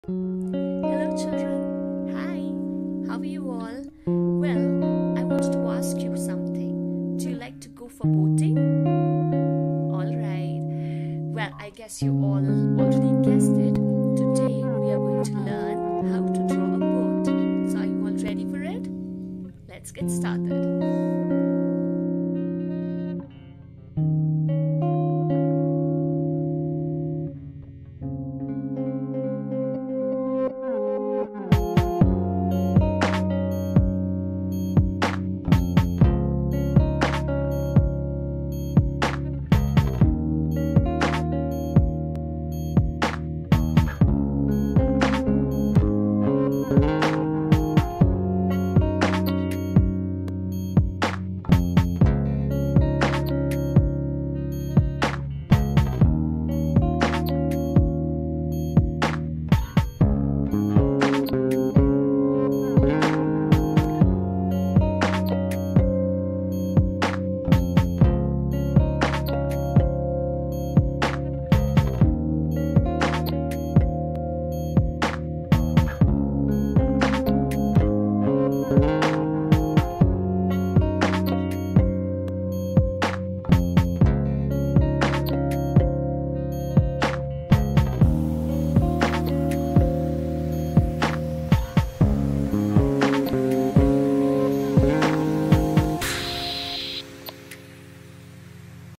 Hello, children. Hi, how are you all? Well, I wanted to ask you something. Do you like to go for boating? All right. Well, I guess you all already guessed it. Today, we are going to learn how to draw a boat. So, are you all ready for it? Let's get started.